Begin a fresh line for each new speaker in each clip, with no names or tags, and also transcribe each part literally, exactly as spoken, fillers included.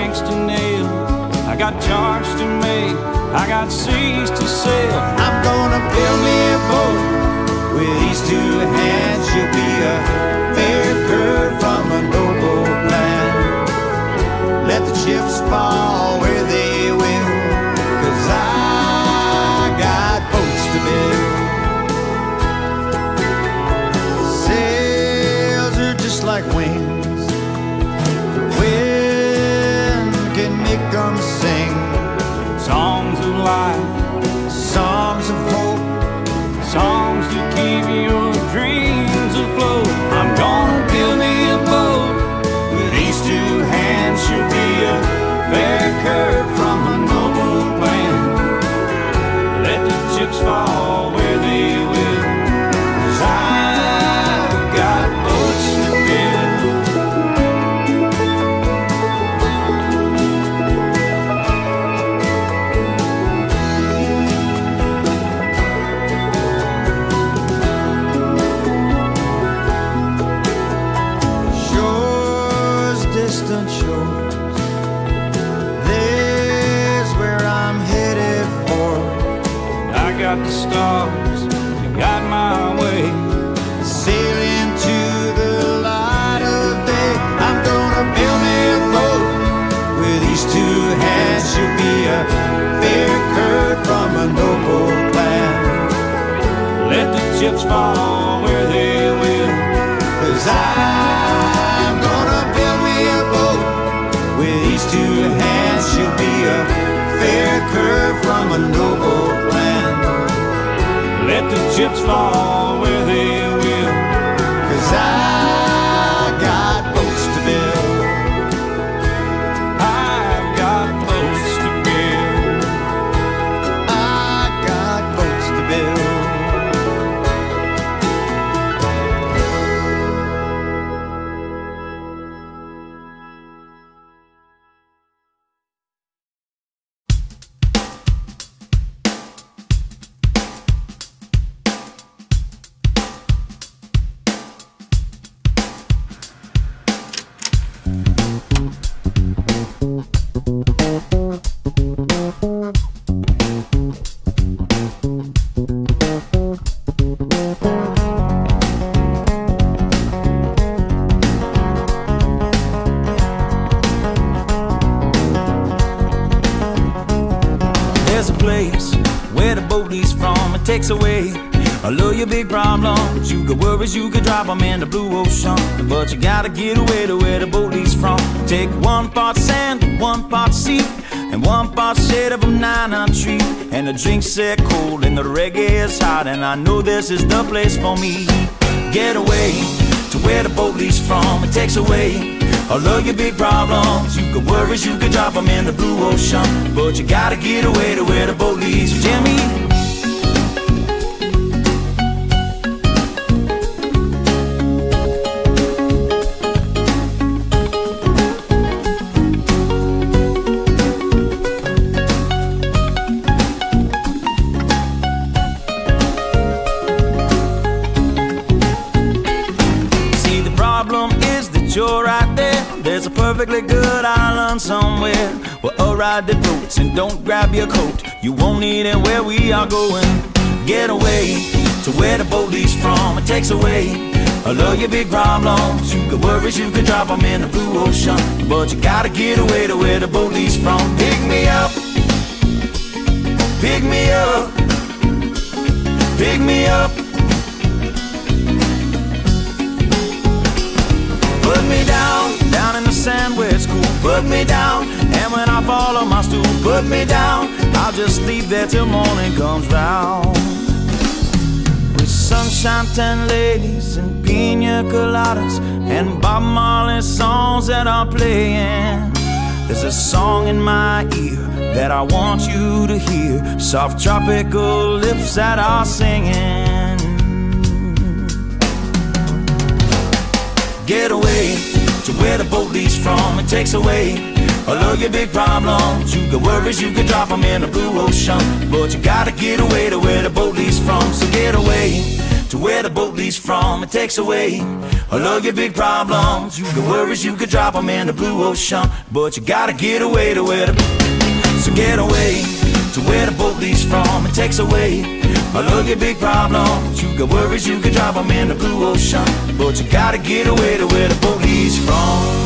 planks to nail, I got charts to make, I got seas to sail. I'm gonna build me a boat with these two hands. You'll be a fair curve from a noble plan. Let the chips fall where they will, 'cause I got boats to build. Sails are just like wings, the wind can make them sing. Songs of life, songs of hope, songs to keep your dreams afloat. I'm gonna build me a boat with these two hands. Should be a fair curve from a noble plan. Let the chips fall where they will, 'cause I've got boats to build. Shores, distant shores, there's where I'm headed for. I got the stars to guide my way, sailing to the light of day. I'm gonna build me a boat with these two hands. Should be a fair curve from a noble plan. Let the chips fall where they will, 'cause I'm gonna build me a boat with these two hands. Should be a fair curve from a noble plan. Let the chips fall where they will, 'cause I got boats to build. I've got boats to build. I got boats to build. There's a place where the boat leaves from. It takes away all of your big problems. You could worries, you could drop them in the blue ocean, but you gotta get away to where the boat leaves from. Take one part sand, one part sea, and one part shade of a banana tree. And the drinks set cold and the reggae is hot, and I know this is the place for me. Get away to where the boat leaves from. It takes away all of your big problems. You could worries, you could drop them in the blue ocean, but you gotta get away to where the boat leaves. Jimmy, you're right there. There's a perfectly good island somewhere where I'll ride the boats, and don't grab your coat, you won't need it where we are going. Get away to where the boat leaves from. It takes away all of your big problems. You could worries, you could drop them in the blue ocean, but you gotta get away to where the boat leaves from. Pick me up, pick me up, pick me up. Put me down, down in the sand where it's cool. Put me down, and when I fall on my stool, put me down. I'll just sleep there till morning comes round. With sunshine, ten ladies, and pina coladas, and Bob Marley songs that are playing. There's a song in my ear that I want you to hear. Soft tropical lips that are singing. Get away to where the boat leaves from. It takes away all of your big problems. You got worries, you could drop them in the blue ocean, but you gotta get away to where the boat leaves from. So get away to where the boat leaves from. It takes away all of your big problems. You got worries, you could drop them in the blue ocean, but you gotta get away to where the... So get away to where the boat leaves from. It takes away all of your big problems. You got worries, you could drop them in the blue ocean, but you gotta get away to where the boat leaves from.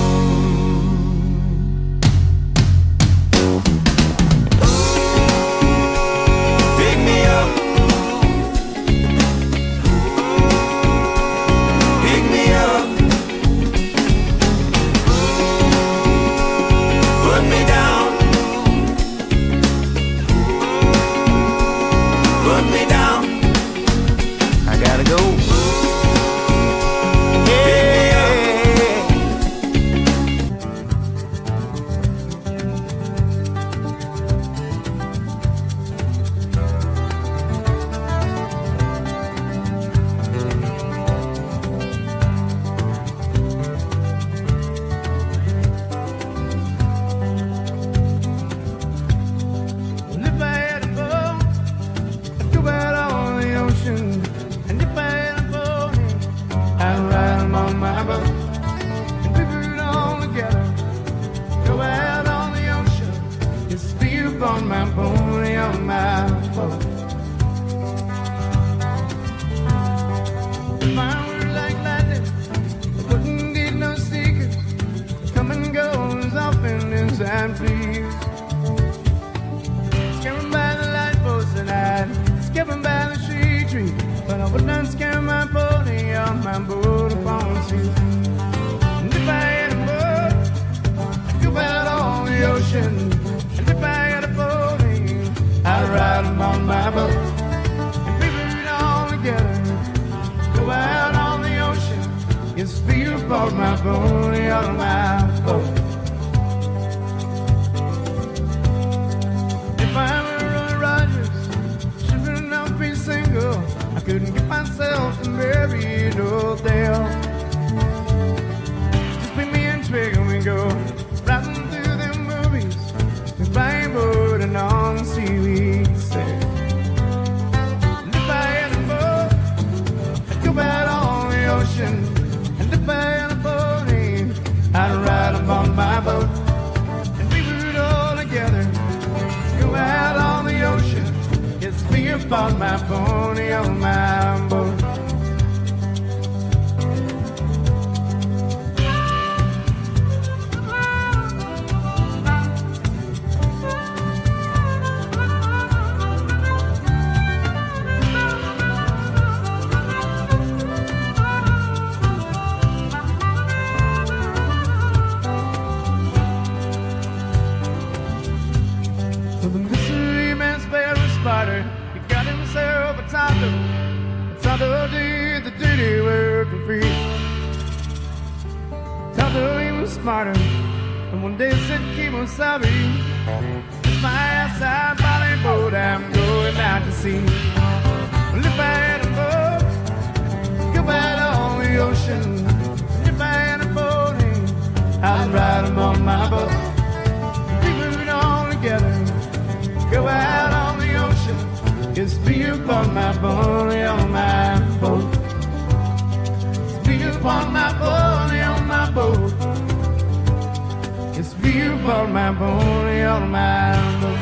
It's me upon my pony on my boat.